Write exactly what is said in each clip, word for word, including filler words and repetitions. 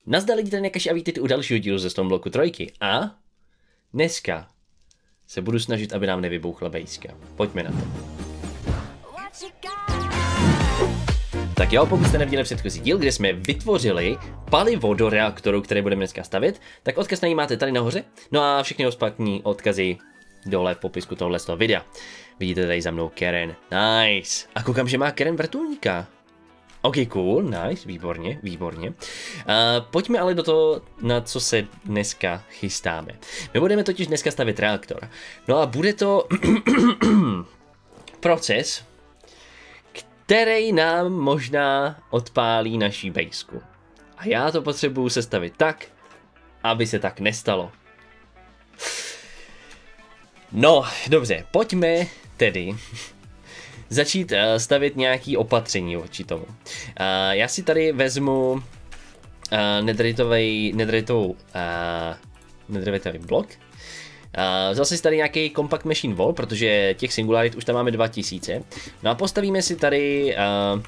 Nazdar lidi, tady Nekaši a vítejte u dalšího dílu ze Stonebloku trojky. A dneska se budu snažit, aby nám nevybouchla bejska. Pojďme na to. Tak jo, pokud jste neviděli předchozí díl, kde jsme vytvořili palivo do reaktoru, které budeme dneska stavět, tak odkaz na ní máte tady nahoře. No a všechny ostatní odkazy dole v popisku tohohle z toho videa. Vidíte tady za mnou Karen. Nice. A koukám, že má Karen vrtulníka. Ok, cool, nice, výborně, výborně. Uh, pojďme ale do toho, na co se dneska chystáme. My budeme totiž dneska stavět reaktor. No a bude to proces, který nám možná odpálí naší bejsku. A já to potřebuju sestavit tak, aby se tak nestalo. No, dobře, pojďme tedy začít uh, stavět nějaký opatření vůči tomu. Uh, já si tady vezmu uh, nederitový, nederitovou uh, nederitový blok. Uh, zase si tady nějaký compact machine wall, protože těch singularit už tam máme dva tisíce. No a postavíme si tady uh,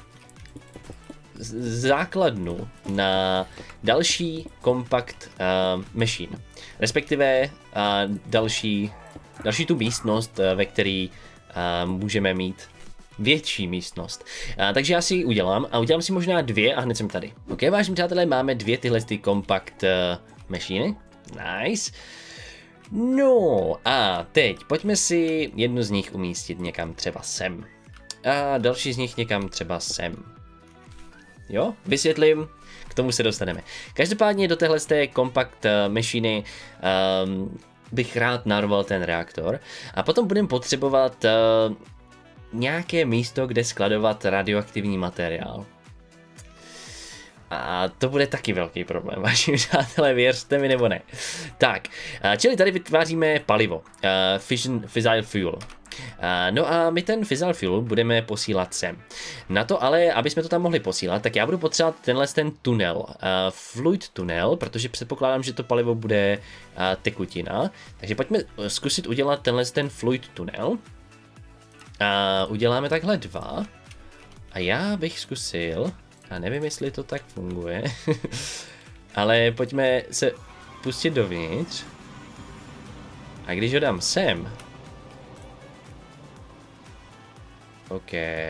základnu na další compact uh, machine. Respektive uh, další, další tu místnost, uh, ve které uh, můžeme mít větší místnost. Uh, takže já si ji udělám a udělám si možná dvě a hned jsem tady. Ok, vážení přátelé, máme dvě tyhle ty compact uh, machine. Nice. No a teď pojďme si jednu z nich umístit někam třeba sem. A další z nich někam třeba sem. Jo, vysvětlím, k tomu se dostaneme. Každopádně do téhle compact machiny um, bych rád narval ten reaktor. A potom budeme potřebovat uh, nějaké místo, kde skladovat radioaktivní materiál. A to bude taky velký problém, vážení přátelé, věřte mi nebo ne. Tak, čili tady vytváříme palivo, uh, fission, fissile fuel. Uh, no a my ten fissile fuel budeme posílat sem. Na to ale, aby jsme to tam mohli posílat, tak já budu potřebovat tenhle ten tunel, uh, fluid tunel, protože předpokládám, že to palivo bude uh, tekutina. Takže pojďme zkusit udělat tenhle ten fluid tunel. Uh, uděláme takhle dva. A já bych zkusil... A nevím, jestli to tak funguje, ale pojďme se pustit dovnitř. A když ho dám sem, OK,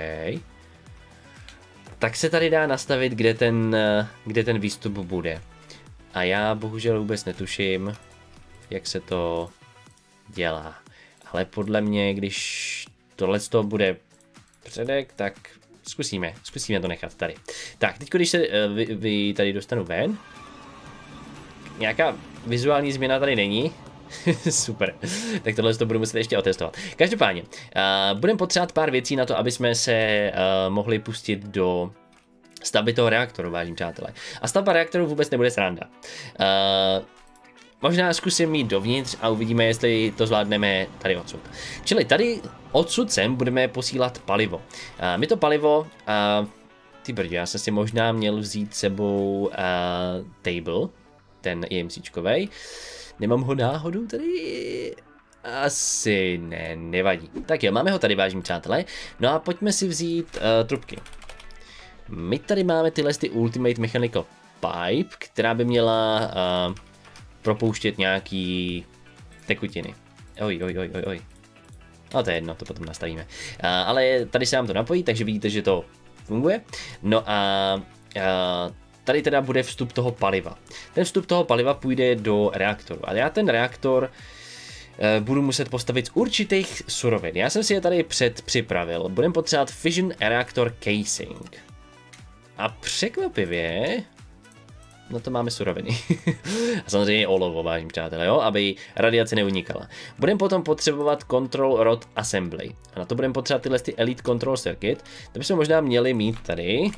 tak se tady dá nastavit, kde ten, kde ten výstup bude. A já bohužel vůbec netuším, jak se to dělá. Ale podle mě, když tohle bude předek, tak... Zkusíme, zkusíme to nechat tady. Tak, teď když se uh, vy, vy tady dostanu ven, nějaká vizuální změna tady není. Super, tak tohle to budu muset ještě otestovat. Každopádně, uh, budeme potřebovat pár věcí na to, aby jsme se uh, mohli pustit do stavby toho reaktoru, vážení přátelé. A stavba reaktoru vůbec nebude sranda. Uh, Možná zkusím mít dovnitř a uvidíme, jestli to zvládneme tady odsud. Čili tady odsud sem budeme posílat palivo. Uh, my to palivo, uh, ty brdě, já jsem si možná měl vzít sebou uh, table, ten IMCčkovej. Nemám ho náhodou tady? Asi ne, nevadí. Tak jo, máme ho tady, vážení přátelé. No a pojďme si vzít uh, trubky. My tady máme tyhle ty Ultimate Mechanical Pipe, která by měla... Uh, propouštět nějaký tekutiny. Oj, oj, oj, oj, oj. No to je jedno, to potom nastavíme. Uh, ale tady se nám to napojí, takže vidíte, že to funguje. No a uh, tady teda bude vstup toho paliva. Ten vstup toho paliva půjde do reaktoru. A já ten reaktor uh, budu muset postavit z určitých surovin. Já jsem si je tady předpřipravil. Budeme potřebovat Fission Reactor Casing. A překvapivě... No to máme suroviny. A samozřejmě olovo, vážení přátelé, jo, aby radiace neunikala. Budeme potom potřebovat Control Rod Assembly. A na to budeme potřebovat tyhle ty Elite Control Circuit. To bychom možná měli mít tady. Uh,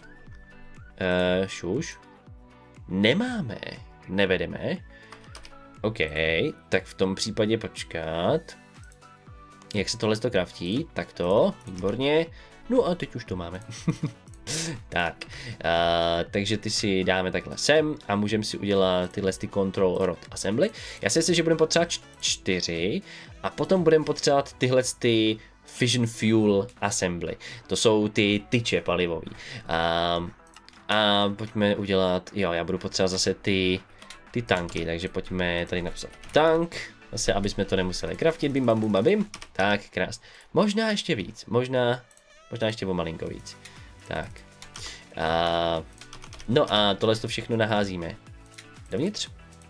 šuš. Nemáme. Nevedeme. OK, tak v tom případě počkat. Jak se tohle to kraftí? Tak to, výborně. No a teď už to máme. Tak, uh, takže ty si dáme takhle sem a můžeme si udělat tyhle ty Control Rod Assembly. Já si myslím, že budeme potřebovat čtyři a potom budeme potřebovat tyhle ty Fission Fuel Assembly. To jsou ty tyče palivový. Uh, A pojďme udělat, jo, já budu potřebovat zase ty, ty tanky, takže pojďme tady napsat tank, zase, aby jsme to nemuseli craftit, bim bam bum bam bim, tak, krás. Možná ještě víc, možná, možná ještě o malinko víc, tak. A, no a tohle to všechno naházíme dovnitř.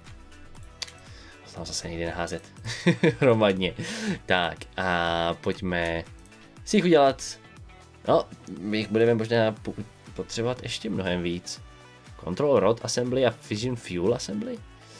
Tam zase nejde naházet hromadně. Tak a pojďme si jich udělat. No, my jich budeme možná potřebovat ještě mnohem víc. Control Rod Assembly a Fission Fuel Assembly.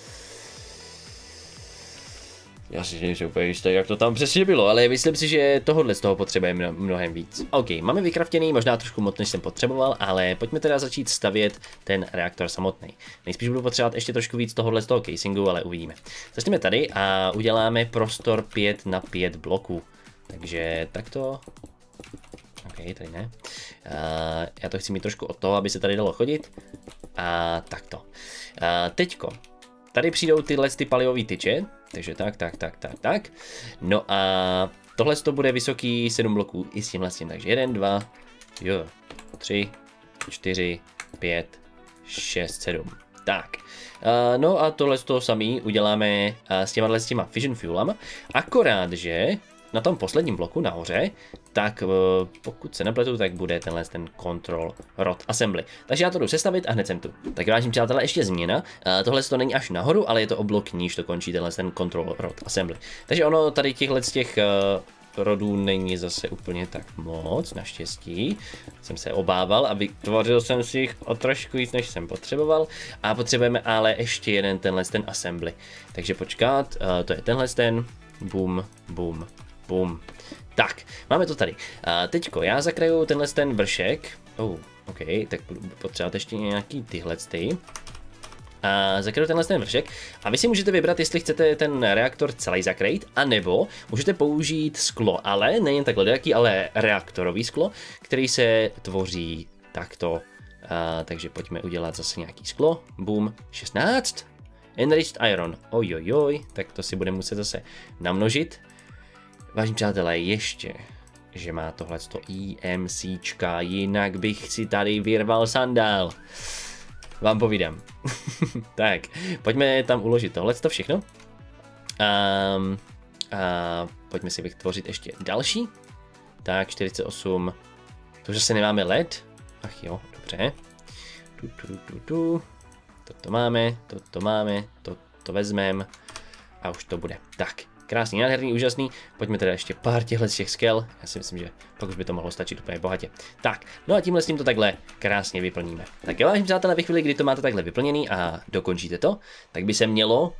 Já si nejsem úplně jistý, jak to tam přesně bylo, ale myslím si, že tohohle z toho potřebujeme mnohem víc. OK, máme vykraftěný, možná trošku moc, než jsem potřeboval, ale pojďme teda začít stavět ten reaktor samotný. Nejspíš budu potřebovat ještě trošku víc tohohle z toho casingu, ale uvidíme. Začneme tady a uděláme prostor pět na pět bloků. Takže takto. OK, tady ne. Uh, já to chci mít trošku od toho, aby se tady dalo chodit. A takto. Uh, teďko. Tady přijdou tyhle ty palivové tyče, takže tak, tak, tak, tak, tak. No a tohle to bude vysoký sedm bloků i s tímhle s tím, takže jedna, dva, jo, tři, čtyři, pět, šest, sedm. Tak, uh, no a tohle to samý uděláme uh, s těma s těma Fission Fuelama, akorát, že na tom posledním bloku nahoře, tak uh, pokud se nepletu, tak bude tenhle ten Control Rod Assembly. Takže já to jdu sestavit a hned jsem tu. Tak vážím přátelé, ještě změna. Uh, tohle to není až nahoru, ale je to o blok níž to končí tenhle ten Control Rod Assembly. Takže ono tady těchhle z těch uh, rodů není zase úplně tak moc, naštěstí. Jsem se obával a vytvořil jsem si jich o trošku víc, než jsem potřeboval. A potřebujeme ale ještě jeden tenhle ten Assembly. Takže počkat, uh, to je tenhle ten, boom, boom. Bum. Tak, máme to tady. A teďko, já zakraju tenhle ten vršek. Oh, OK, tak budu potřebovat ještě nějaký tyhle ty. A zakraju tenhle ten vršek. A vy si můžete vybrat, jestli chcete ten reaktor celý zakrýt, anebo můžete použít sklo, ale nejen takhle jaký, ale reaktorový sklo, který se tvoří takto. A, takže pojďme udělat zase nějaký sklo. Boom, šestnáct. Enriched Iron. Ojojoj, tak to si budeme muset zase namnožit. Vážení přátelé, ještě, že má tohleto IMCčka, jinak bych si tady vyrval sandál. Vám povídám. Tak, pojďme tam uložit tohleto všechno. Um, a pojďme si vytvořit ještě další. Tak, čtyřicet osm. To už zase nemáme led. Ach jo, dobře. Tu, tu, tu, tu. Toto máme, toto máme, toto vezmeme. A už to bude. Tak. Krásný, nádherný, úžasný. Pojďme teda ještě pár těchto z těch skel. Já si myslím, že pak už by to mohlo stačit úplně bohatě. Tak, no a tímhle s tím to takhle krásně vyplníme. Tak jo, vážení přátelé, ve chvíli, kdy to máte takhle vyplněný a dokončíte to, tak by se mělo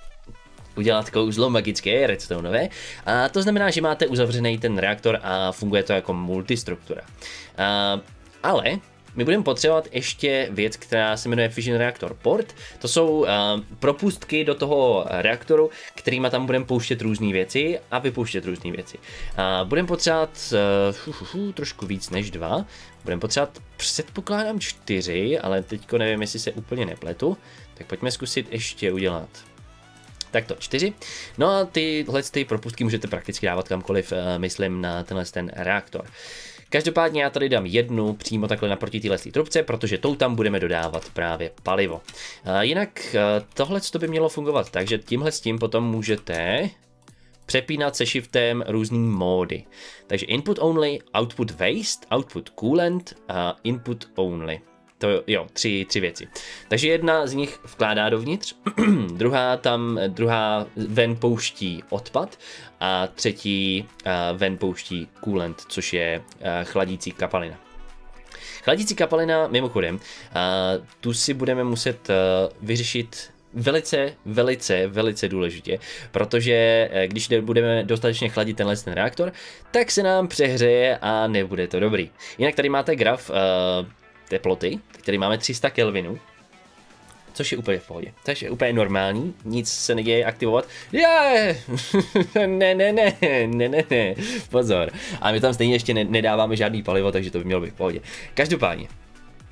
udělat kouzlo magické, redstoneové. A to znamená, že máte uzavřený ten reaktor a funguje to jako multistruktura. A, ale my budeme potřebovat ještě věc, která se jmenuje Fission Reactor Port. To jsou uh, propustky do toho reaktoru, kterýma tam budeme pouštět různé věci a vypouštět různé věci. Uh, budeme potřebovat uh, uh, uh, trošku víc než dva. Budeme potřebovat, předpokládám, čtyři, ale teďko nevím, jestli se úplně nepletu. Tak pojďme zkusit ještě udělat takto čtyři. No a tyhle ty propustky můžete prakticky dávat kamkoliv, uh, myslím, na tenhle ten reaktor. Každopádně já tady dám jednu přímo takhle naproti téhle trubce, protože tou tam budeme dodávat právě palivo. Uh, jinak uh, tohle by mělo fungovat, takže tímhle s tím potom můžete přepínat se shiftem různý módy. Takže input only, output waste, output coolant a input only. To jo, tři, tři věci. Takže jedna z nich vkládá dovnitř, druhá tam, druhá ven pouští odpad a třetí uh, ven pouští coolant, což je uh, chladící kapalina. Chladící kapalina, mimochodem, uh, tu si budeme muset uh, vyřešit velice, velice, velice důležitě, protože když budeme dostatečně chladit tenhle ten reaktor, tak se nám přehřeje a nebude to dobrý. Jinak tady máte graf uh, teploty, který máme tři sta kelvinů, což je úplně v pohodě. Takže je úplně normální, nic se neděje aktivovat. Yeah! ne, ne, ne, ne, ne, ne, pozor. A my tam stejně ještě nedáváme žádný palivo, takže to by mělo být v pohodě. Každopádně,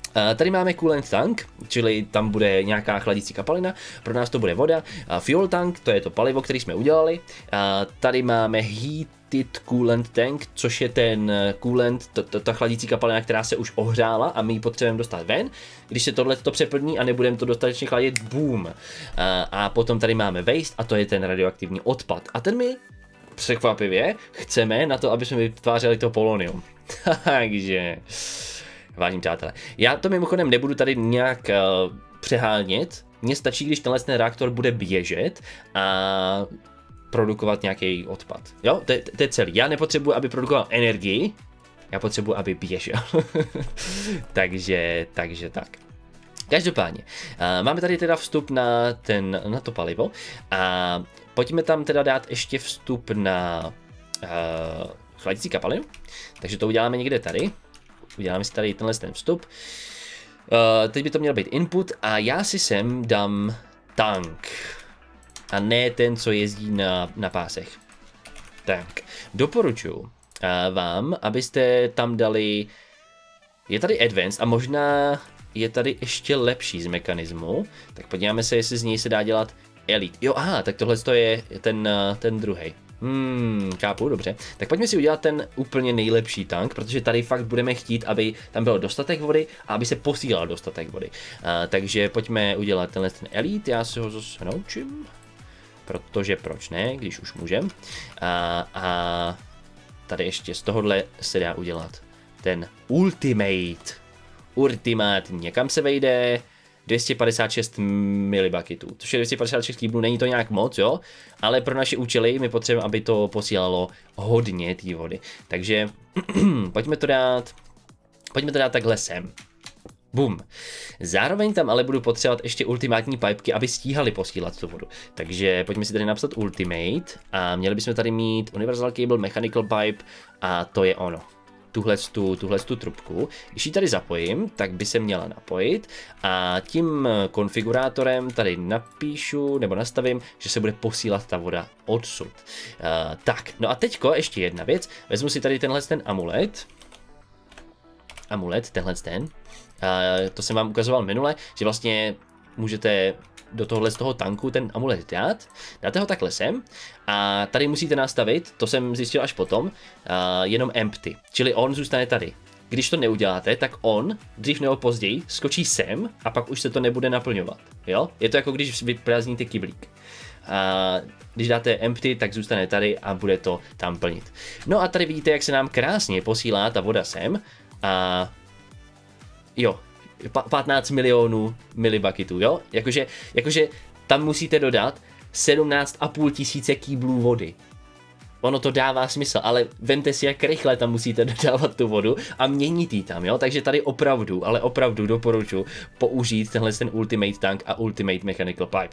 Tady máme coolant tank, čili tam bude nějaká chladící kapalina, pro nás to bude voda. Fuel tank, to je to palivo, který jsme udělali. Tady máme heated coolant tank, což je ten coolant, to, to, ta chladící kapalina, která se už ohřála a my ji potřebujeme dostat ven. Když se tohle to přeplní a nebudeme to dostatečně chladit, boom. A potom tady máme waste a to je ten radioaktivní odpad. A ten my překvapivě chceme na to, aby jsme vytvářeli to polonium. Takže... Vážení přátelé, já to mimochodem nebudu tady nějak uh, přehánět, mně stačí, když tenhle ten reaktor bude běžet a produkovat nějaký odpad. Jo, to, to je celý. Já nepotřebuji, aby produkoval energii, já potřebuji, aby běžel. takže, takže tak. Každopádně, uh, máme tady teda vstup na, ten, na to palivo a pojďme tam teda dát ještě vstup na uh, chladící kapalinu, takže to uděláme někde tady. Uděláme si tady tenhle ten vstup. Uh, teď by to měl být input a já si sem dám tank. A ne ten, co jezdí na, na pásech. Tak, doporučuji uh, vám, abyste tam dali... Je tady advanced a možná je tady ještě lepší z mechanismu. Tak podíváme se, jestli z něj se dá dělat elite. Jo, aha, tak tohle je ten, ten druhý. Hmm, chápu, dobře. Tak pojďme si udělat ten úplně nejlepší tank, protože tady fakt budeme chtít, aby tam bylo dostatek vody a aby se posílal dostatek vody. Uh, takže pojďme udělat tenhle ten elite, já si ho zase naučím, protože proč ne, když už můžem. Uh, a tady ještě z tohohle se dá udělat ten ultimate. Ultimátní, kam se vejde? dvě stě padesát šest milibakitů, což je dvě stě padesát šest kýblů, není to nějak moc, jo, ale pro naše účely my potřebujeme, aby to posílalo hodně té vody. Takže pojďme to dát, pojďme to dát takhle sem. Bum. Zároveň tam ale budu potřebovat ještě ultimátní pipky, aby stíhali posílat tu vodu. Takže pojďme si tady napsat ultimate a měli bychom tady mít universal cable, mechanical pipe a to je ono. Tuhle tu, tuhle tu trubku. Když ji tady zapojím, tak by se měla napojit a tím konfigurátorem tady napíšu nebo nastavím, že se bude posílat ta voda odsud. Uh, tak, no a teďko ještě jedna věc. Vezmu si tady tenhle ten amulet. Amulet, tenhle ten. Uh, to jsem vám ukazoval minule, že vlastně můžete do tohohle z toho tanku ten amulet dát, dáte ho takhle sem a tady musíte nastavit, to jsem zjistil až potom, uh, jenom empty, čili on zůstane tady. Když to neuděláte, tak on dřív nebo později skočí sem a pak už se to nebude naplňovat, jo? Je to jako když vyprázdníte kyblík. A když dáte empty, tak zůstane tady a bude to tam plnit. No a tady vidíte, jak se nám krásně posílá ta voda sem a jo, patnáct milionů milibakitů, jo? Jakože, jakože tam musíte dodat sedmnáct a půl tisíce kýblů vody. Ono to dává smysl, ale vemte si, jak rychle tam musíte dodávat tu vodu a měnit ji tam, jo? Takže tady opravdu, ale opravdu doporučuji použít tenhle ten Ultimate Tank a Ultimate Mechanical Pipe.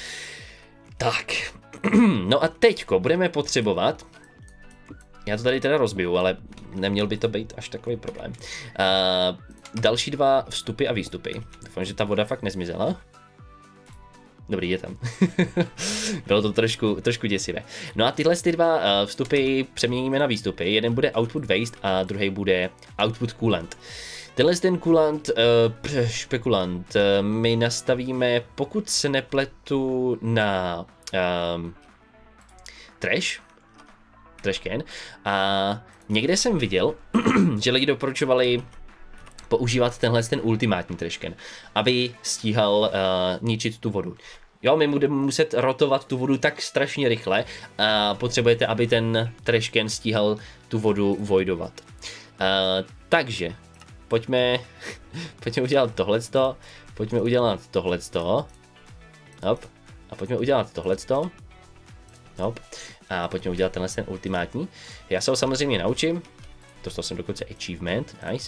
Tak, no a teďko budeme potřebovat, já to tady teda rozbiju, ale neměl by to být až takový problém. Uh, další dva vstupy a výstupy. Doufám, že ta voda fakt nezmizela. Dobrý, je tam. Bylo to trošku, trošku děsivé. No a tyhle ty dva uh, vstupy přeměníme na výstupy. Jeden bude output waste a druhý bude output coolant. Tenhle ten coolant, uh, špekulant, uh, my nastavíme, pokud se nepletu, na um, trash, trash can. A někde jsem viděl, že lidi doporučovali používat tenhle ten ultimátní trash can, aby stíhal uh, ničit tu vodu. Jo, my budeme muset rotovat tu vodu tak strašně rychle a potřebujete, aby ten trash can stíhal tu vodu voidovat. Uh, takže, pojďme, pojďme udělat tohleto, pojďme udělat tohleto, hop, a pojďme udělat tohleto, hop, a pojďme udělat tenhle ten ultimátní. Já se ho samozřejmě naučím, dostal jsem dokonce achievement, nice.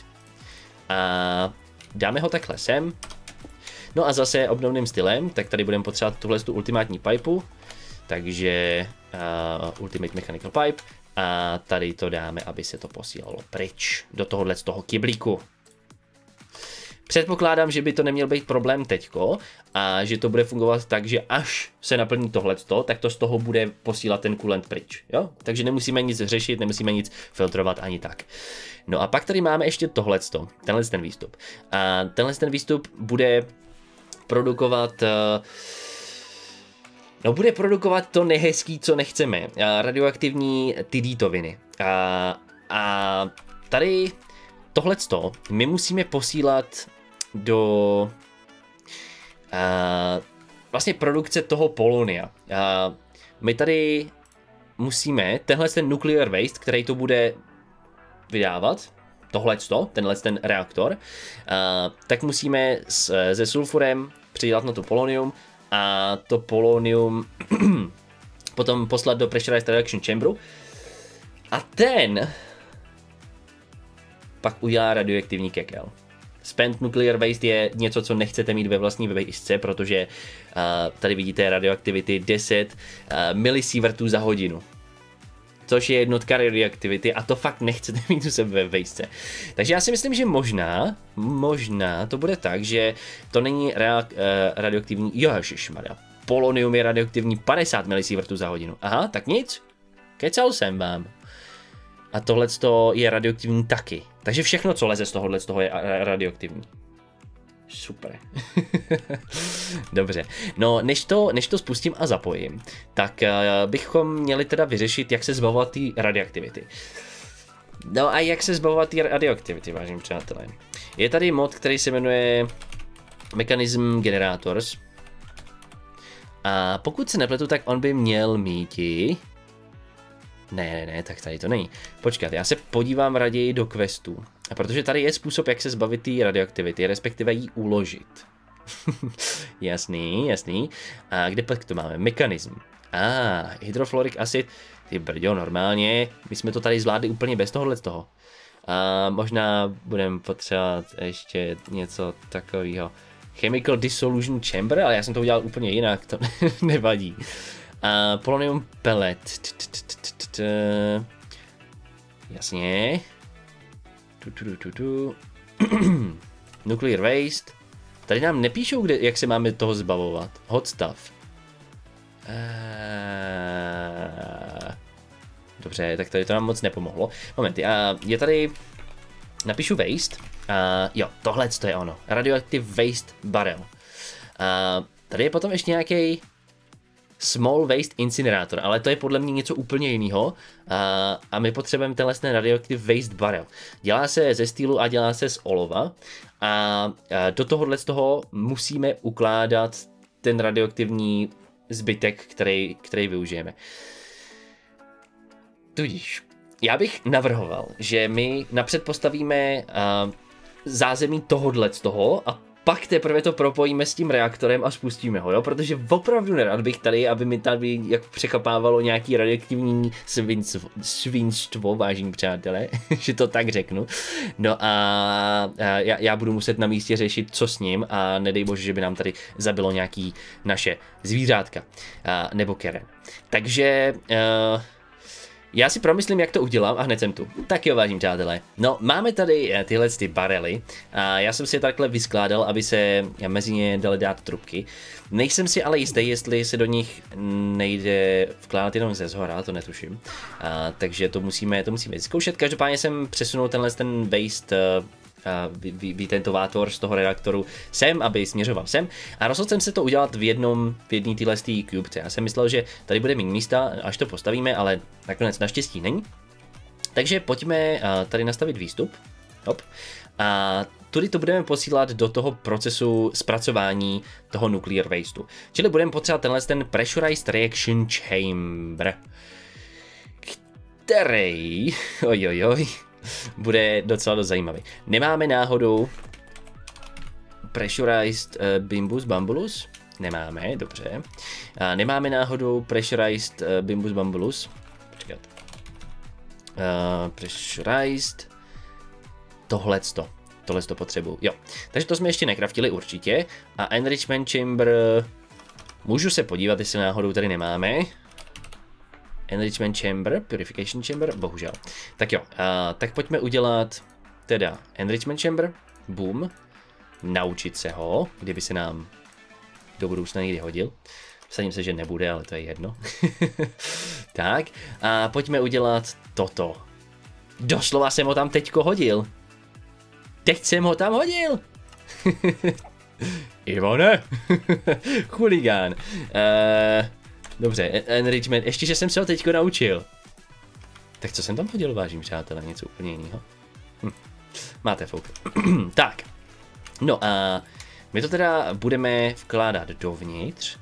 A dáme ho takhle sem. No a zase obdobným stylem, tak tady budeme potřebovat tuhle tu ultimátní pipu. Takže uh, Ultimate Mechanical Pipe. A tady to dáme, aby se to posílalo pryč do tohohle z toho kyblíku. Předpokládám, že by to neměl být problém teďko a že to bude fungovat tak, že až se naplní tohleto, tak to z toho bude posílat ten coolant pryč, jo? Takže nemusíme nic řešit, nemusíme nic filtrovat ani tak. No a pak tady máme ještě tohleto, tenhle ten výstup. A tenhle ten výstup bude produkovat... Uh, No bude produkovat to nehezký, co nechceme. Radioaktivní tidítoviny. A, a tady tohleto my musíme posílat do a, vlastně produkce toho polonia. A my tady musíme tenhle ten nuclear waste, který to bude vydávat, tohleto, tenhle ten reaktor, a, tak musíme s, se sulfurem přidat na to polonium a to polonium potom poslat do pressurized reduction chamberu a ten pak udělá radioaktivní kekel. Spent nuclear waste je něco, co nechcete mít ve vlastní vejšce, protože uh, tady vidíte radioaktivity deset uh, milisievertů za hodinu. Což je jednotka radioaktivity a to fakt nechcete mít u sebe ve vejšce. Takže já si myslím, že možná, možná to bude tak, že to není reak, uh, radioaktivní, ježišmarja, polonium je radioaktivní padesát milisievertů za hodinu. Aha, tak nic, kecal jsem vám. A tohleto je radioaktivní taky. Takže všechno, co leze z tohohle, z toho je radioaktivní. Super. Dobře. No, než to, než to spustím a zapojím, tak uh, bychom měli teda vyřešit, jak se zbavovat té radioaktivity. No a jak se zbavovat té radioaktivity, vážení přátelé. Je tady mod, který se jmenuje Mechanism Generators. A pokud se nepletu, tak on by měl míti... Ne, ne, ne, tak tady to není. Počkat, já se podívám raději do questů. A protože tady je způsob, jak se zbavit té radioaktivity, respektive ji uložit. Jasný, jasný. A kde pak to máme? Mechanism. A, ah, hydrofluoric acid. Ty brďo, normálně. My jsme to tady zvládli úplně bez tohohle z toho. A možná budeme potřebovat ještě něco takového. Chemical dissolution chamber, ale já jsem to udělal úplně jinak, to nevadí. A polonium pellet. Jasně. Nuclear waste. Tady nám nepíšou, kde, jak se máme toho zbavovat. Hot stuff. Dobře, tak tady to nám moc nepomohlo. Momenty, a je tady... Napíšu waste. A jo, tohle je ono. Radioactive waste barrel. A tady je potom ještě nějaký small waste incinerátor, ale to je podle mě něco úplně jiného. A, a my potřebujeme tenhle ten radioactive waste barrel. Dělá se ze stýlu a dělá se z olova. A, a do tohohle z toho musíme ukládat ten radioaktivní zbytek, který, který využijeme. Tudíž, já bych navrhoval, že my napřed postavíme uh, zázemí tohodle z toho a pak teprve to propojíme s tím reaktorem a spustíme ho, jo? Protože opravdu nerad bych tady, aby mi tady jak překapávalo nějaký radioaktivní svinstvo, svinstvo, vážení přátelé, že to tak řeknu. No a, a já, já budu muset na místě řešit, co s ním a nedej bože, že by nám tady zabilo nějaký naše zvířátka a, nebo keren. Takže... Uh, Já si promyslím, jak to udělám a hned jsem tu. Tak jo, vážení přátelé. No, máme tady tyhle ty barely a já jsem si je takhle vyskládal, aby se mezi ně dali dát trubky. Nejsem si ale jistý, jestli se do nich nejde vkládat jenom ze zhora, to netuším. A, takže to musíme, to musíme zkoušet. Každopádně jsem přesunul tenhle ten waste vytentovátor z toho redaktoru sem, aby směřoval sem. A rozhodl jsem se to udělat v jednom, v jedné téhle kubce. Já jsem myslel, že tady bude méně místa, až to postavíme, ale nakonec naštěstí není. Takže pojďme tady nastavit výstup. Hop. A tudy to budeme posílat do toho procesu zpracování toho nuclear wasteu. Čili budeme potřebovat tenhle ten pressurized reaction chamber, který, ojojoj, bude docela dost zajímavý. Nemáme náhodou pressurized uh, bimbus bambulus? Nemáme, dobře. A nemáme náhodou pressurized uh, bimbus bambulus? Počkat. Uh, pressurized. Tohleto. Tohleto potřebuju. Jo. Takže to jsme ještě nekraftili určitě. A enrichment chamber. Můžu se podívat, jestli náhodou tady nemáme. Enrichment chamber, purification chamber, bohužel. Tak jo, uh, tak pojďme udělat teda enrichment chamber, boom. naučit se ho, kdyby se nám do budoucna někdy hodil. Vsadím se, že nebude, ale to je jedno. Tak, a pojďme udělat toto. Doslova jsem ho tam teďko hodil. Teď jsem ho tam hodil. Ivone. Chuligán. Uh, dobře, enrichment, ještě, že jsem se ho teďko naučil. Tak co jsem tam hodil, vážím přátelé, něco úplně jiného. Hm. Máte fouk. Tak, no a my to teda budeme vkládat dovnitř.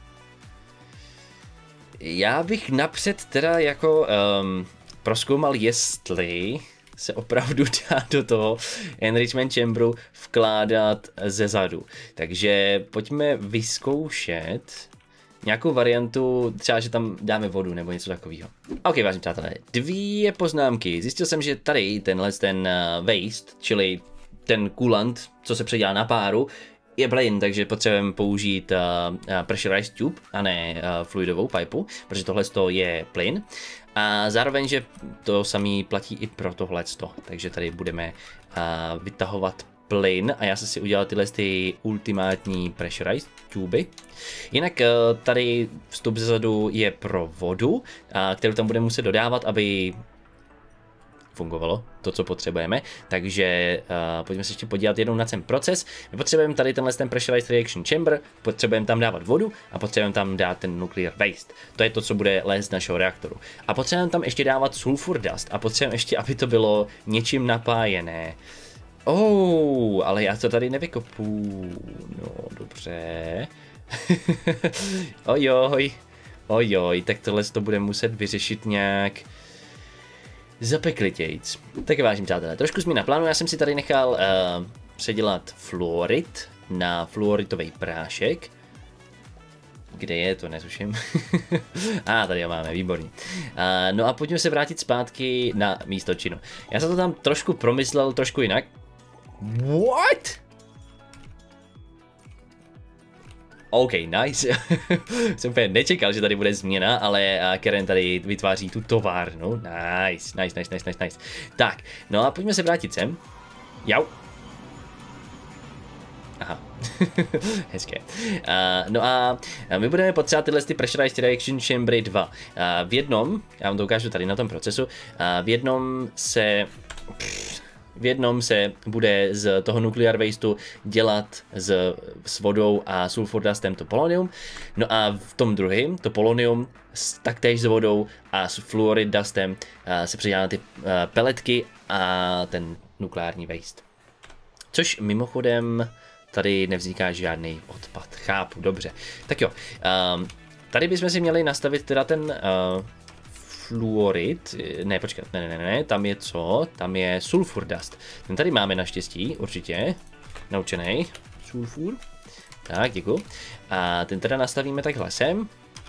Já bych napřed teda jako um, prozkoumal, jestli se opravdu dá do toho enrichment chamberu vkládat ze zadu. Takže pojďme vyzkoušet nějakou variantu, třeba že tam dáme vodu nebo něco takového. Ok, vážení přátelé, dvě poznámky. Zjistil jsem, že tady tenhle ten waste, čili ten coolant, co se předělá na páru, je plyn, takže potřebujeme použít uh, uh, pressurized tube a ne uh, fluidovou pipu, protože tohle je plyn. A zároveň, že to samý platí i pro tohleto, takže tady budeme uh, vytahovat plyn a já jsem si udělal tyhle ty ultimátní pressurized tuby. Jinak uh, tady vstup zezadu je pro vodu, uh, kterou tam budeme muset dodávat, aby fungovalo to, co potřebujeme, takže uh, pojďme se ještě podívat jednou na ten proces. My potřebujeme tady tenhle ten pressurized reaction chamber, potřebujeme tam dávat vodu a potřebujeme tam dát ten nuclear waste. To je to, co bude lézt z našeho reaktoru. A potřebujeme tam ještě dávat sulfur dust a potřebujeme ještě, aby to bylo něčím napájené. Oh, ale já to tady nevykopu. No, dobře. Ojoj, ojoj, tak tohle to bude muset vyřešit nějak zapeklitějc. Tak vážím přátelé, trošku změna plánu, já jsem si tady nechal uh, předělat fluorid na fluoritový prášek. Kde je, to netuším. A ah, tady ho máme, výborný. Uh, no a pojďme se vrátit zpátky na místo činu. Já jsem to tam trošku promyslel, trošku jinak. What? OK, nice. Jsem úplně nečekal, že tady bude změna, ale Karen tady vytváří tu továrnu. Nice, nice, nice, nice, nice, nice. Tak, no a pojďme se vrátit sem. Jau. Aha. Hezké. Uh, no a my budeme potřebovat tyhle ty pressurized reaction chambery dva. Uh, v jednom, já vám to ukážu tady na tom procesu, uh, v jednom se... Pff, V jednom se bude z toho nuclear wasteu dělat s, s vodou a sulfur dustem to polonium. No a v tom druhém, to polonium, taktéž s vodou a s fluorid dustem uh, se předělá na ty uh, peletky a ten nukleární waste. Což mimochodem tady nevzniká žádný odpad. Chápu, dobře. Tak jo, um, tady bychom si měli nastavit teda ten... Uh, fluorid, ne počkat, ne, ne, ne, tam je co? Tam je sulfur dust. Ten tady máme naštěstí, určitě, naučený, sulfur, tak děkuji. A ten teda nastavíme takhle sem.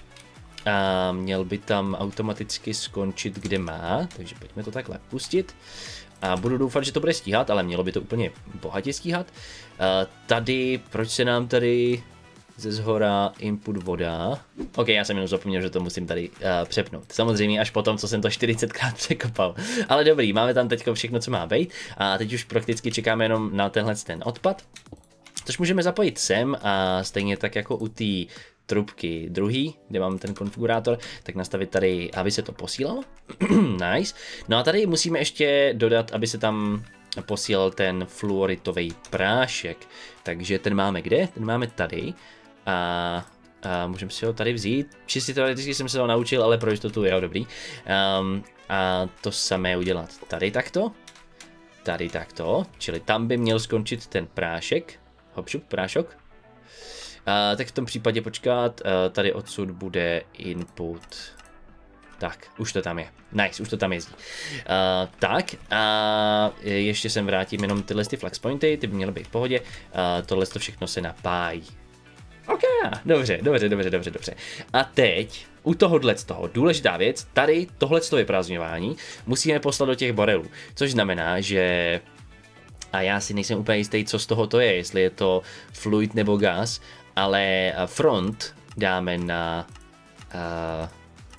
A měl by tam automaticky skončit, kde má, takže pojďme to takhle pustit. A budu doufat, že to bude stíhat, ale mělo by to úplně bohatě stíhat. A tady, proč se nám tady... ze zhora input voda. Ok, já jsem jenom zapomněl, že to musím tady uh, přepnout. Samozřejmě až potom, co jsem to čtyřicetkrát překopal. Ale dobrý, máme tam teď všechno, co má být. A teď už prakticky čekáme jenom na tenhle ten odpad. Což můžeme zapojit sem a stejně tak jako u té trubky druhý, kde mám ten konfigurátor, tak nastavit tady, aby se to posílalo. Nice. No a tady musíme ještě dodat, aby se tam posílal ten fluoritový prášek. Takže ten máme kde? Ten máme tady. A, a můžeme si ho tady vzít. Čistě teoreticky jsem se ho naučil, ale pro jistotu je ho dobrý. Um, a to samé udělat tady takto. Tady takto. Čili tam by měl skončit ten prášek. Hopšup, prášok. Uh, tak v tom případě počkat. Uh, tady odsud bude input. Tak, už to tam je. Nice, už to tam jezdí. Uh, tak, a ještě sem vrátím jenom tyhle ty flex pointy, ty by měly být v pohodě. Uh, tohle to všechno se napájí. OK, dobře, dobře, dobře, dobře, dobře. A teď, u tohohle z toho, důležitá věc, tady tohleto vyprázdňování musíme poslat do těch barelů. Což znamená, že... A já si nejsem úplně jistý, co z toho to je, jestli je to fluid nebo gas, ale front dáme na... Uh,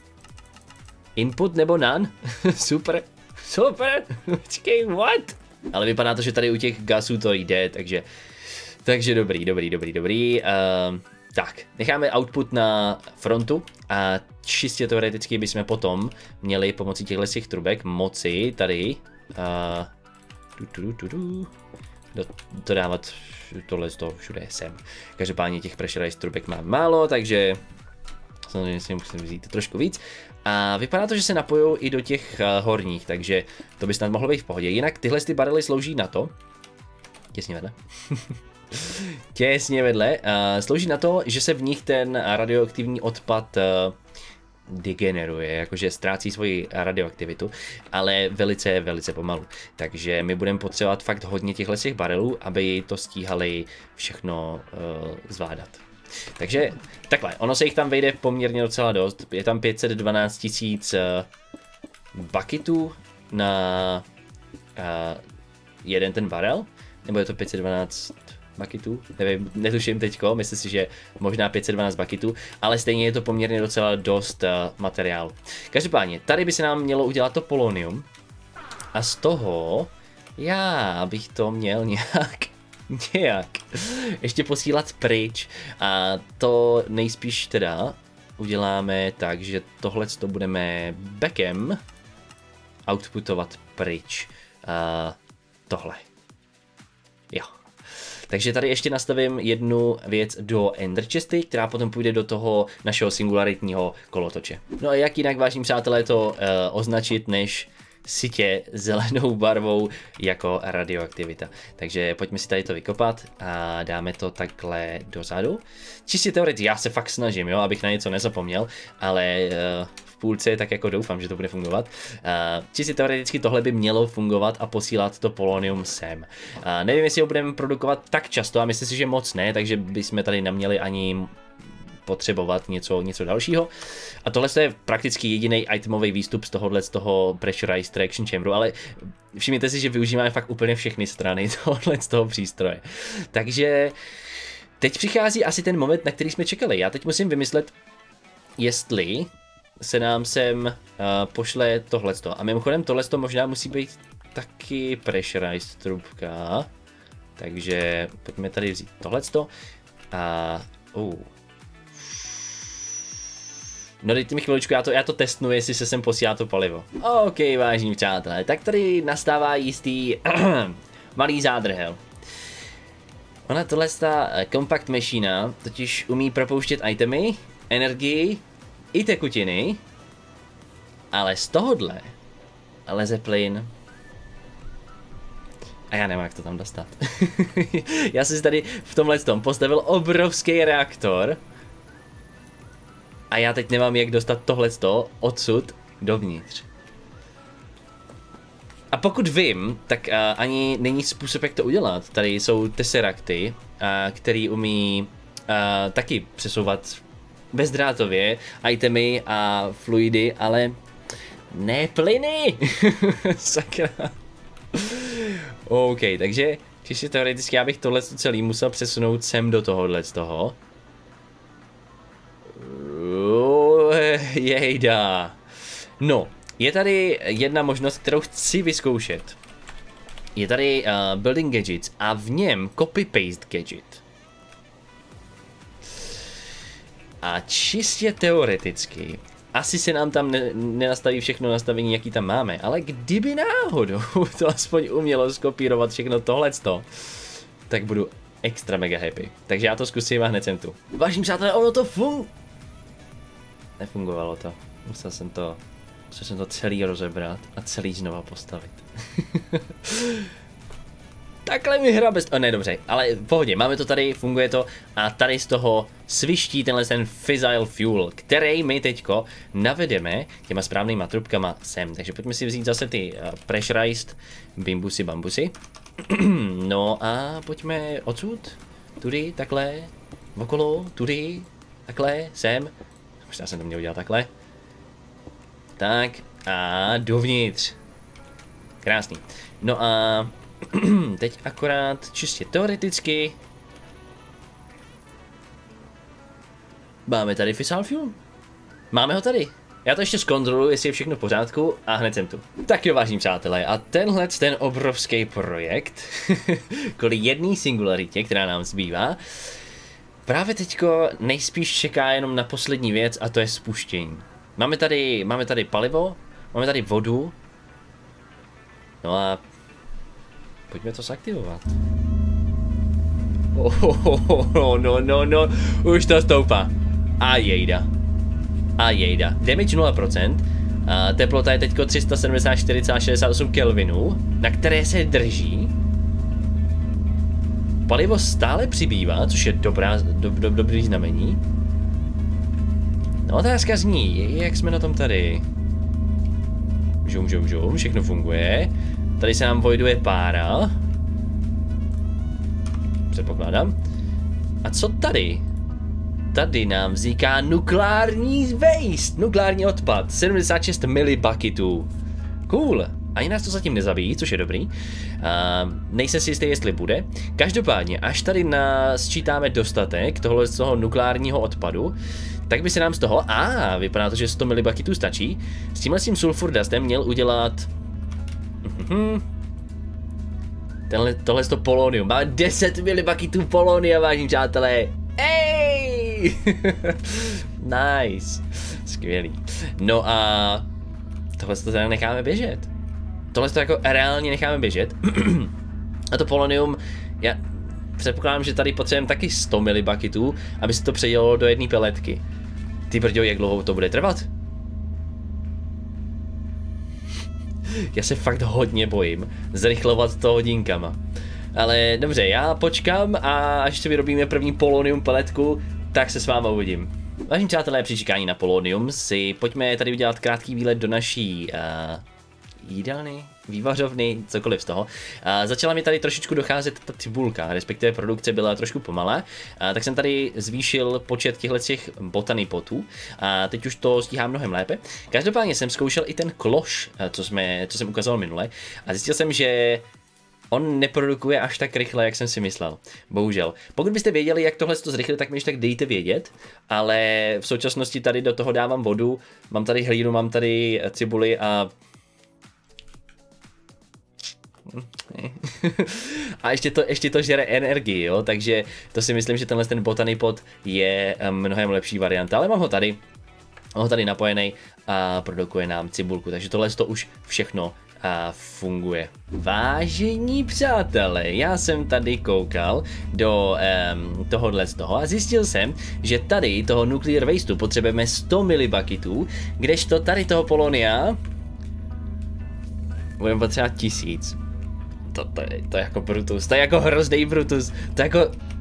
input nebo none? Super, super, počkej, what? Ale vypadá to, že tady u těch gasů to jde, takže Takže dobrý, dobrý, dobrý, dobrý. Uh, tak, necháme output na frontu a čistě teoreticky bychom potom měli pomocí těchto těch trubek moci tady uh, du, du, du, du, do, dodávat tohle z toho všude sem. Každopádně těch pressurized trubek mám málo, takže samozřejmě si musím vzít trošku víc. A vypadá to, že se napojou i do těch uh, horních, takže to by snad mohlo být v pohodě. Jinak tyhle ty barely slouží na to, těsně vedle, těsně vedle, uh, slouží na to, že se v nich ten radioaktivní odpad uh, degeneruje, jakože ztrácí svoji radioaktivitu, ale velice, velice pomalu. Takže my budeme potřebovat fakt hodně těchto těch barelů, aby to stíhali všechno uh, zvládat. Takže takhle, ono se jich tam vejde poměrně docela dost, je tam pět set dvanáct tisíc uh, bucketů na uh, jeden ten barel, nebo je to pět set dvanáct bucketů, nevím, netuším teďko, myslím si, že možná pět set dvanáct bucketů, ale stejně je to poměrně docela dost uh, materiálu. Každopádně, tady by se nám mělo udělat to polonium a z toho já bych to měl nějak nějak ještě posílat pryč a to nejspíš teda uděláme tak, že tohle to budeme backem outputovat pryč. Uh, tohle. Jo. Takže tady ještě nastavím jednu věc do Ender Chesty, která potom půjde do toho našeho singularitního kolotoče. No a jak jinak, vážení přátelé, to uh, označit než sitě zelenou barvou jako radioaktivita. Takže pojďme si tady to vykopat a dáme to takhle dozadu. Čistě teoreticky, já se fakt snažím, jo, abych na něco nezapomněl, ale uh, v půlce tak jako doufám, že to bude fungovat. Uh, čistě teoreticky tohle by mělo fungovat a posílat to polonium sem. Uh, nevím, jestli ho budeme produkovat tak často a myslím si, že moc ne, takže bychom tady neměli ani potřebovat něco, něco dalšího. A tohle je prakticky jediný itemový výstup z tohohle z toho pressurized reaction chamberu, ale všimněte si, že využíváme fakt úplně všechny strany tohohle z toho přístroje. Takže teď přichází asi ten moment, na který jsme čekali. Já teď musím vymyslet, jestli se nám sem uh, pošle tohleto. A mimochodem tohleto možná musí být taky pressurized trubka. Takže pojďme tady vzít tohleto. A uh. No dejte mi chviličku, já to, já to testnu, jestli se sem posílá to palivo. OK, vážení přátelé, tak tady nastává jistý malý zádrhel. Ona tohle ta compact machine totiž umí propouštět itemy, energii i tekutiny, ale z tohohle leze plyn. A já nevím, jak to tam dostat. Já jsem si tady v tomhle tom postavil obrovský reaktor. A já teď nemám jak dostat tohleto odsud dovnitř. A pokud vím, tak uh, ani není způsob, jak to udělat. Tady jsou tesseracty, uh, který umí uh, taky přesouvat bezdrátově itemy a fluidy, ale ne plyny. Sakra. OK, takže čistě teoreticky já bych tohle celý musel přesunout sem do tohohle z toho. Jejda. No, je tady jedna možnost, kterou chci vyzkoušet. Je tady uh, Building Gadgets a v něm Copy-Paste Gadget. A čistě teoreticky, asi se nám tam ne nenastaví všechno nastavení, jaký tam máme, ale kdyby náhodou to aspoň umělo skopírovat všechno tohleto, tak budu extra mega happy. Takže já to zkusím a hned jsem tu. Vážení přátelé, ono to funguje. Nefungovalo to. Musel jsem to, musel jsem to celý rozebrat a celý znova postavit. Takhle mi hra bez... O, ne, dobře, ale v pohodě, máme to tady, funguje to a tady z toho sviští tenhle ten fissile fuel, který my teďko navedeme těma správnýma trubkama sem. Takže pojďme si vzít zase ty uh, pressurized bimbusy bambusy. No a pojďme odsud, tudy, takhle, okolo, tudy, takhle, sem. Možná jsem to měl udělat takhle. Tak a dovnitř. Krásný. No a teď akorát čistě teoreticky máme tady fissile fuel. Máme ho tady. Já to ještě zkontroluji, jestli je všechno v pořádku a hned jsem tu. Tak jo, vážení přátelé, a tenhle ten obrovský projekt, kvůli jedné singularitě, která nám zbývá, právě teďko nejspíš čeká jenom na poslední věc a to je spuštění. Máme tady, máme tady palivo, máme tady vodu, no a pojďme to zaktivovat. Oh, no, no, no, no, už to stoupá. A jejda. A jejda. Damage nula procent. A teplota je teďko tři sta sedmdesát čtyři celá šedesát osm kelvinů, na které se drží. Palivo stále přibývá, což je dobrá, do, do, dobrý znamení. No, otázka zní, jak jsme na tom tady. Žum, žum, žum, všechno funguje. Tady se nám voiduje pára. Předpokládám. A co tady? Tady nám vzniká nukleární waste, nukleární odpad, sedmdesát šest milibucketů. Cool. Ani nás to zatím nezabíjí, což je dobrý. Uh, nejsem si jistý, jestli bude. Každopádně, až tady nasčítáme dostatek tohle z toho nukleárního odpadu, tak by se nám z toho, a ah, vypadá to, že sto milibucketů stačí. S tímhle s tím sulfur dustem měl udělat uh-huh. Tenhle, tohle to polonium. Máme deset milibucketů polonia, vážení přátelé. Ej! Nice. Skvělý. No a tohle to teda necháme běžet. Tohle to jako reálně necháme běžet. A to polonium, já předpokládám, že tady potřebujeme taky sto milibucketů, aby se to předělalo do jedné peletky. Ty brďo, jak dlouho to bude trvat? Já se fakt hodně bojím zrychlovat to hodinkama. Ale dobře, já počkám a až si vyrobíme první polonium peletku, tak se s váma uvidím. Vážení přátelé, při čekání na polonium si pojďme tady udělat krátký výlet do naší uh, jídelny, vývařovny, cokoliv z toho. Uh, začala mi tady trošičku docházet ta cibulka, respektive produkce byla trošku pomalá, uh, tak jsem tady zvýšil počet těchto těch botany potů a teď už to stíhám mnohem lépe. Každopádně jsem zkoušel i ten kloš, uh, co, jsme, co jsem ukazoval minule, a zjistil jsem, že on neprodukuje až tak rychle, jak jsem si myslel. Bohužel. Pokud byste věděli, jak tohle to zrychlit, tak mi tak dejte vědět, ale v současnosti tady do toho dávám vodu, mám tady hlínu, mám tady cibuli a a ještě to, ještě to žere energii, jo, takže to si myslím, že tenhle ten botany pot je mnohem lepší varianta, ale mám ho tady, mám ho tady napojený a produkuje nám cibulku, takže tohle to už všechno a funguje. Vážení přátelé, já jsem tady koukal do um, tohohle z toho a zjistil jsem, že tady toho nuclear wasteu potřebujeme sto milibucketů, kdežto tady toho polonia budeme potřebovat tisíc. To, to, je, to je jako Brutus, to je jako hrozný Brutus, to je jako...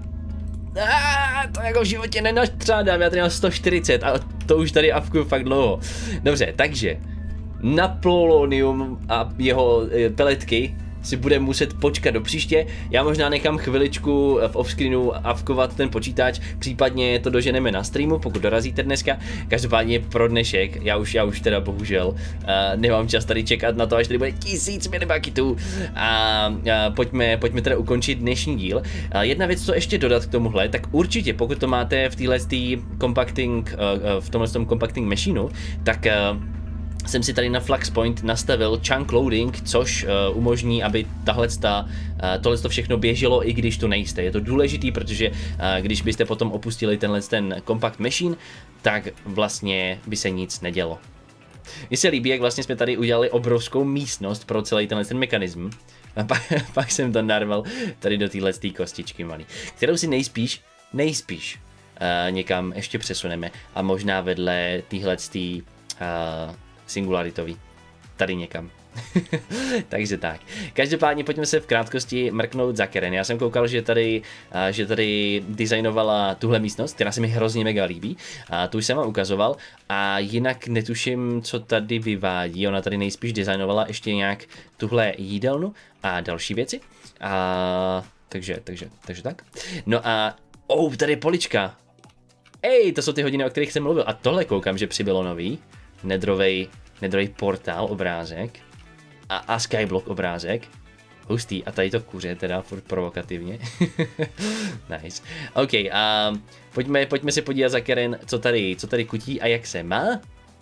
Aaaa, to jako v životě nenastřádám, já tady mám sto čtyřicet a to už tady avkuju fakt dlouho. Dobře, takže na polonium a jeho peletky si bude muset počkat do příště. Já možná nechám chviličku v offscreenu avkovat ten počítač, případně to doženeme na streamu, pokud dorazíte dneska. Každopádně pro dnešek, já už, já už teda bohužel uh, nemám čas tady čekat na to, až tady bude tisíc milibucketů. A uh, pojďme, pojďme teda ukončit dnešní díl. Uh, jedna věc, co ještě dodat k tomuhle, tak určitě, pokud to máte v téhle compacting, uh, v tomhle compacting machineu, tak uh, jsem si tady na Fluxpoint nastavil chunk loading, což uh, umožní, aby tahle uh, tohle to všechno běželo, i když tu nejste. Je to důležitý, protože uh, když byste potom opustili tenhle ten compact machine, tak vlastně by se nic nedělo. Mně se líbí, jak vlastně jsme tady udělali obrovskou místnost pro celý tenhle ten mechanism. A pak, pak jsem to narval tady do téhle kostičky malý, kterou si nejspíš, nejspíš uh, někam ještě přesuneme a možná vedle téhle uh, singularitový. Tady někam. Takže tak. Každopádně pojďme se v krátkosti mrknout za Karen. Já jsem koukal, že tady, že tady designovala tuhle místnost, která se mi hrozně mega líbí. A tu už jsem vám ukazoval. A jinak netuším, co tady vyvádí. Ona tady nejspíš designovala ještě nějak tuhle jídelnu a další věci. A takže, takže, takže tak. No a oh, tady je polička. Ej, to jsou ty hodiny, o kterých jsem mluvil. A tohle koukám, že přibylo nový. Nedrovej, nedrovej portál obrázek a, a skyblock obrázek. Hustý. A tady to kuře teda furt provokativně. Nice. OK, a pojďme, pojďme se podívat za Karen, co tady, co tady kutí a jak se má.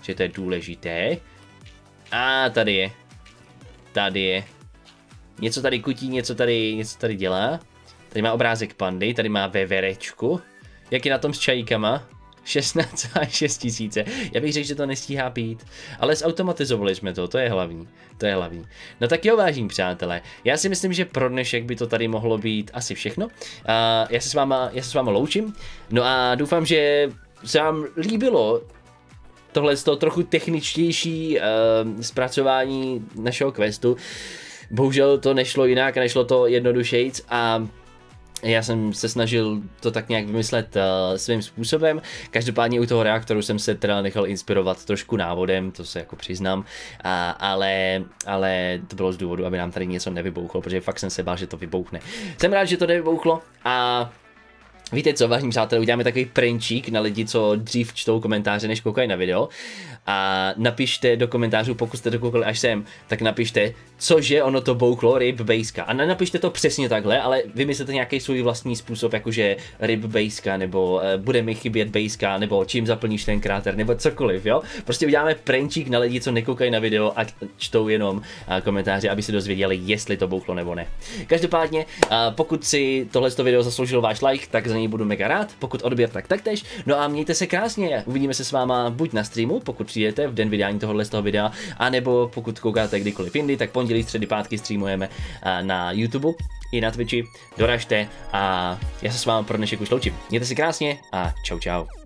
že to je důležité. A tady je. Tady je. Něco tady kutí, něco tady, něco tady dělá. Tady má obrázek pandy, tady má veverečku. Jak je na tom s čajíkama? šestnáct celá šest tisíce. Já bych řekl, že to nestíhá pít. Ale zautomatizovali jsme to, to je hlavní. To je hlavní. No tak jo, vážení přátelé. Já si myslím, že pro dnešek by to tady mohlo být asi všechno. A já se s váma, já se s váma loučím. No a doufám, že se vám líbilo tohle je to trochu techničtější uh, zpracování našeho questu. Bohužel to nešlo jinak, nešlo to jednodušejc a já jsem se snažil to tak nějak vymyslet uh, svým způsobem. Každopádně u toho reaktoru jsem se teda nechal inspirovat trošku návodem, to se jako přiznám, uh, ale, ale to bylo z důvodu, aby nám tady něco nevybouchlo, protože fakt jsem se bál, že to vybouchne. Jsem rád, že to nevybouchlo a víte co, vážení přátelé, uděláme takový prančík na lidi, co dřív čtou komentáře, než koukají na video. A napište do komentářů, pokud jste to koukali až sem, tak napište, cože ono to bouchlo, ryb bejska. A nenapište to přesně takhle, ale vymyslete nějaký svůj vlastní způsob, jakože ryb bejska, nebo e, bude mi chybět bejska, nebo čím zaplníš ten kráter, nebo cokoliv, jo. Prostě uděláme prančík na lidi, co nekoukají na video a čtou jenom a, komentáře, aby se dozvěděli, jestli to bouchlo nebo ne. Každopádně, a, pokud si tohleto video zasloužil váš like, tak za něj budu mega rád, pokud odběr, tak taktéž. No a mějte se krásně, uvidíme se s váma buď na streamu, pokud přijdete v den vydání tohohle z toho videa, anebo pokud koukáte kdykoliv jindy, tak pondělí, středy, pátky streamujeme na YouTube i na Twitchi, doražte a já se s vámi pro dnešek už loučím. Mějte se krásně a čau čau.